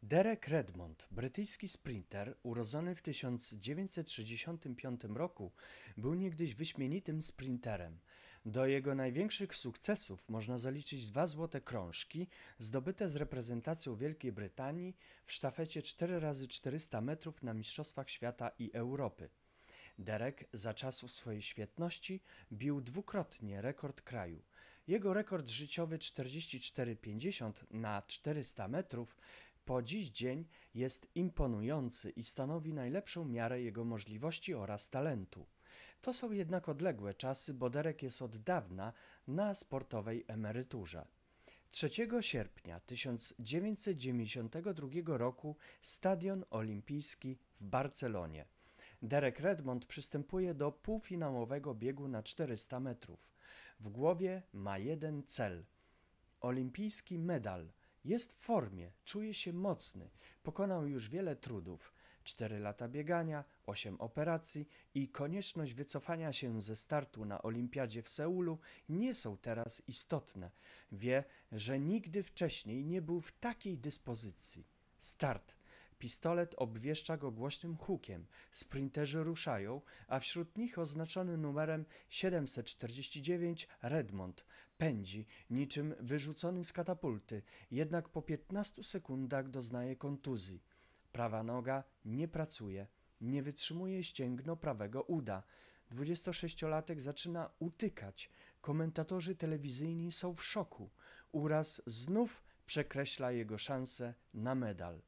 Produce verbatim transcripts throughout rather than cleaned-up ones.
Derek Redmond, brytyjski sprinter, urodzony w tysiąc dziewięćset sześćdziesiątym piątym roku, był niegdyś wyśmienitym sprinterem. Do jego największych sukcesów można zaliczyć dwa złote krążki zdobyte z reprezentacją Wielkiej Brytanii w sztafecie cztery razy czterysta metrów na Mistrzostwach Świata i Europy. Derek za czasów swojej świetności bił dwukrotnie rekord kraju. Jego rekord życiowy czterdzieści cztery pięćdziesiąt na czterysta metrów po dziś dzień jest imponujący i stanowi najlepszą miarę jego możliwości oraz talentu. To są jednak odległe czasy, bo Derek jest od dawna na sportowej emeryturze. trzeciego sierpnia tysiąc dziewięćset dziewięćdziesiątego drugiego roku Stadion Olimpijski w Barcelonie. Derek Redmond przystępuje do półfinałowego biegu na czterysta metrów. W głowie ma jeden cel – olimpijski medal. Jest w formie, czuje się mocny, pokonał już wiele trudów. Cztery lata biegania, osiem operacji i konieczność wycofania się ze startu na olimpiadzie w Seulu nie są teraz istotne. Wie, że nigdy wcześniej nie był w takiej dyspozycji. Start. Pistolet obwieszcza go głośnym hukiem. Sprinterzy ruszają, a wśród nich oznaczony numerem siedemset czterdzieści dziewięć Redmond pędzi, niczym wyrzucony z katapulty, jednak po piętnastu sekundach doznaje kontuzji. Prawa noga nie pracuje, nie wytrzymuje ścięgno prawego uda. dwudziestosześciolatek zaczyna utykać. Komentatorzy telewizyjni są w szoku. Uraz znów przekreśla jego szanse na medal.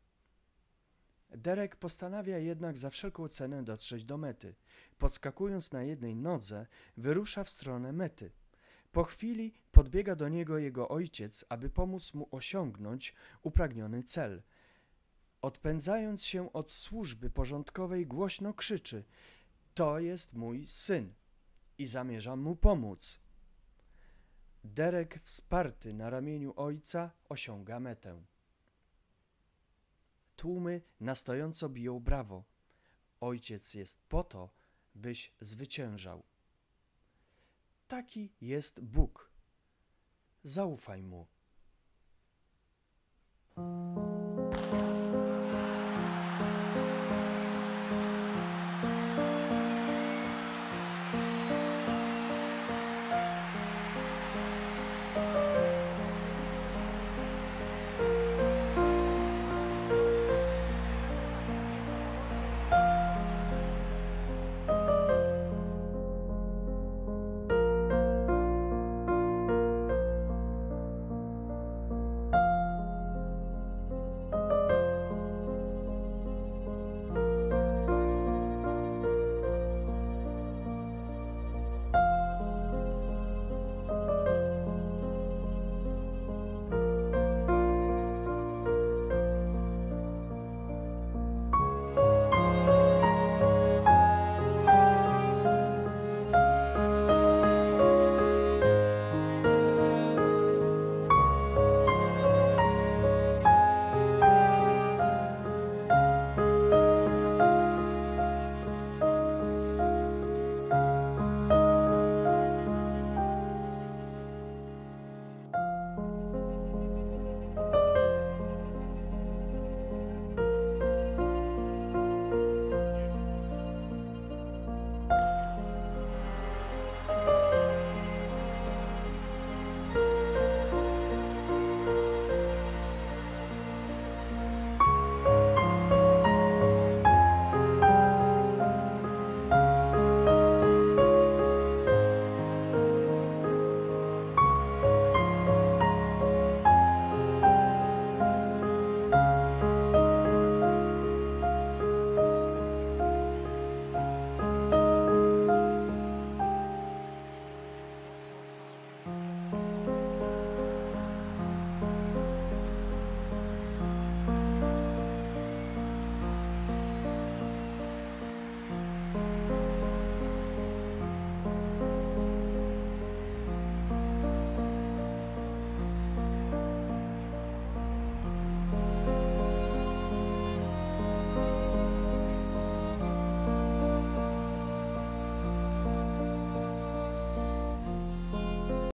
Derek postanawia jednak za wszelką cenę dotrzeć do mety. Podskakując na jednej nodze, wyrusza w stronę mety. Po chwili podbiega do niego jego ojciec, aby pomóc mu osiągnąć upragniony cel. Odpędzając się od służby porządkowej, głośno krzyczy: „To jest mój syn i zamierzam mu pomóc”. Derek, wsparty na ramieniu ojca, osiąga metę. Tłumy na stojąco biją brawo. Ojciec jest po to, byś zwyciężał. Taki jest Bóg. Zaufaj Mu